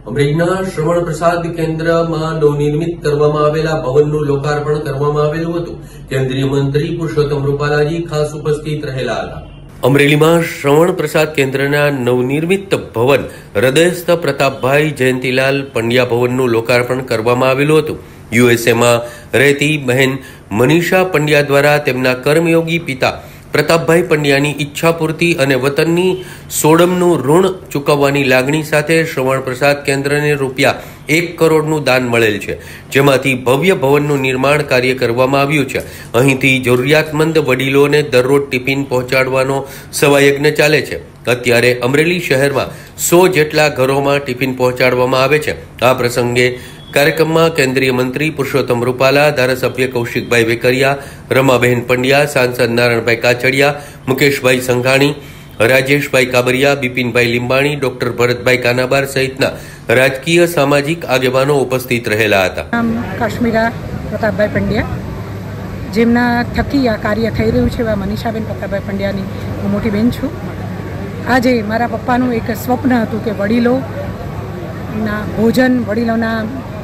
અમરેલીના શ્રવણ પ્રસાદ કેન્દ્રમાં નવનિર્મિત કરવામાં આવેલા ભવનનું લોકાર્પણ કરવામાં આવેલું હતું। કેન્દ્રીય મંત્રી પુરુષોત્તમ રૂપાલાજી ખાસ ઉપસ્થિત રહેલા હતા। અમરેલીમાં શ્રવણ પ્રસાદ કેન્દ્રના નવનિર્મિત ભવન હૃદયસ્થ પ્રતાપભાઈ જયંતિલાલ પંડ્યા ભવનનું લોકાર્પણ કરવામાં આવેલું હતું। યુએસએમાં રહેતી બહેન મનીષા પંડ્યા દ્વારા તેમના કર્મયોગી પિતા પ્રતાપભાઈ પંડ્યાની ઈચ્છા પૂર્તિ અને વતનની સોડમનું ઋણ ચૂકવવાની લાગણી સાથે શ્રવણ પ્રસાદ કેન્દ્રને ₹1 કરોડનું દાન મળેલ છે, જેમાંથી ભવ્ય ભવનનું નિર્માણ કાર્ય કરવામાં આવ્યું છે। અહીંથી જરૂરિયાતમંદ વડીલોને દરરોજ ટિફિન પહોંચાડવાનો સવાયજ્ઞ ચાલે છે। અત્યારે અમરેલી શહેરમાં 100 જેટલા ઘરોમાં ટિફિન પહોંચાડવામાં આવે છે। આ પ્રસંગે કાર્યક્રમમાં કેન્દ્રીય મંત્રી પુરુષોત્તમ રૂપાલા, ધારાસભ્ય કૌશિકભાઈ વેકરિયા, રમાબહેન પંડ્યા, સાંસદ નારણભાઈ કાછડિયા, મુકેશભાઈ સંઘાણી, રાજેશભાઈ કાબરિયા, બિપિનભાઈ લીંબાણી, ડોક્ટર ભરતભાઈ કાનાબાર સહિતના રાજકીય સામાજિક આગેવાનો ઉપસ્થિત રહેલા હતા। કાશ્મીરા પ્રતાપભાઈ પંડ્યા, જેમના થકી આ કાર્ય થઈ રહ્યું છે, એવા મનીષાબેન પ્રતાપભાઈ પંડ્યાની હું મોટી બેન છું। આજે મારા પપ્પાનું એક સ્વપ્ન હતું કે વડીલોના ભોજન, વડીલોના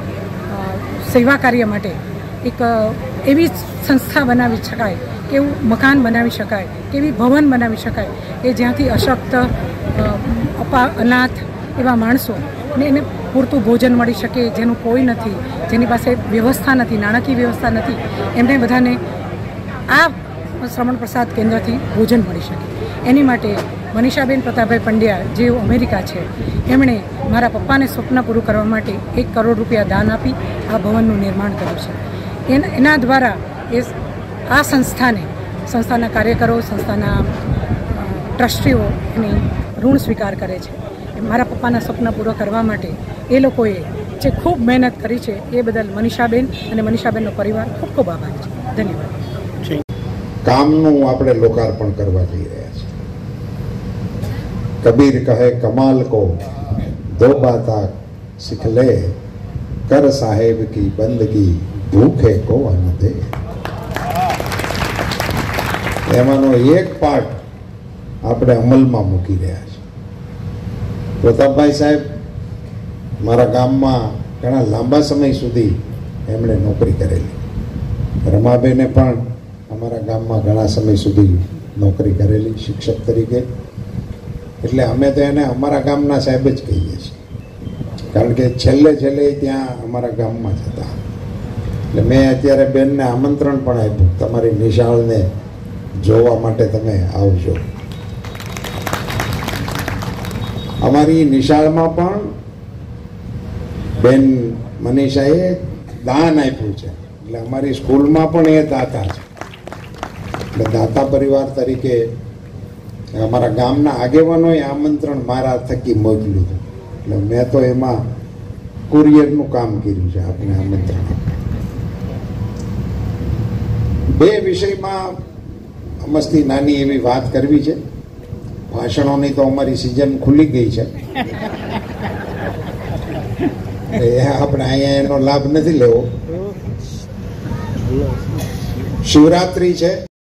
સેવા કાર્ય માટે એક એવી સંસ્થા બનાવી શકાય, કે એવું મકાન બનાવી શકાય, કે એવી ભવન બનાવી શકાય કે જ્યાંથી અશક્ત, અનાથ એવા માણસો ને એને પૂરતું ભોજન મળી શકે, જેનું કોઈ નથી, જેની પાસે વ્યવસ્થા નથી, નાણાકીય વ્યવસ્થા નથી, એમને બધાને આ શ્રવણ પ્રસાદ કેન્દ્રથી ભોજન મળી શકે। એની માટે મનીષાબેન પ્રતાપભાઈ પંડ્યા, જેઓ અમેરિકા છે, એમણે મારા પપ્પાને સ્વપ્ન પૂરું કરવા માટે ₹1 કરોડ દાન આપી આ ભવનનું નિર્માણ કર્યું છે। એના દ્વારા આ સંસ્થાના કાર્યકરો, સંસ્થાના ટ્રસ્ટીઓ એની ઋણ સ્વીકાર કરે છે। મારા પપ્પાના સ્વપ્ન પૂરો કરવા માટે એ લોકોએ જે ખૂબ મહેનત કરી છે, એ બદલ મનીષાબેન અને મનીષાબેનનો પરિવાર ખૂબ ખૂબ આભાર છે। ધન્યવાદ। કામનું આપણે લોકાર્પણ કરવા જઈ રહ્યા છીએ। કબીર કહે કમાલ કો દો બાતા સિખ લે, કર સાહેબ કી બંદગી ભૂખે કો અન્ન દે। એમાંનો એક પાર્ટ આપણે અમલમાં મૂકી રહ્યા છીએ। પ્રતાપભાઈ સાહેબ મારા ગામમાં ઘણા લાંબા સમય સુધી એમણે નોકરી કરેલી। રમાબેને પણ અમારા ગામમાં ઘણા સમય સુધી નોકરી કરેલી શિક્ષક તરીકે, એટલે અમે તો એને અમારા ગામના સાહેબ જ કહીએ છીએ, કારણ કે છેલ્લે ત્યાં અમારા ગામમાં જ હતા। એટલે મેં અત્યારે બેનને આમંત્રણ પણ આપ્યું, તમારી નિશાળને જોવા માટે તમે આવજો। અમારી નિશાળમાં પણ બેન મનીષાએ દાન આપ્યું છે, એટલે અમારી સ્કૂલમાં પણ એ દાતા છે। એટલે દાતા પરિવાર તરીકે અમારા ગામના આગેવાનોએ આમંત્રણ મારા થકી મોકલ્યું હતું, એટલે મેં તો એમાં કુરિયરનું કામ કર્યું છે। આપણે આમંત્રણ 2 વિષયમાં મસ્તી નાની એવી વાત કરવી છે। ભાષણોની તો અમારી સિઝન ખુલી ગઈ છે, આપણે અહીંયા એનો લાભ નથી લેવો। શિવરાત્રી છે।